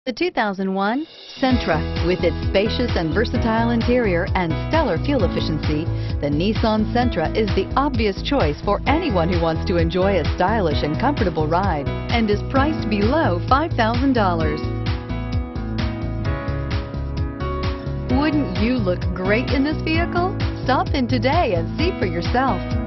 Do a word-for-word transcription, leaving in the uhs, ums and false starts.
The two thousand one Sentra. With its spacious and versatile interior and stellar fuel efficiency, the Nissan Sentra is the obvious choice for anyone who wants to enjoy a stylish and comfortable ride and is priced below five thousand dollars. Wouldn't you look great in this vehicle? Stop in today and see for yourself.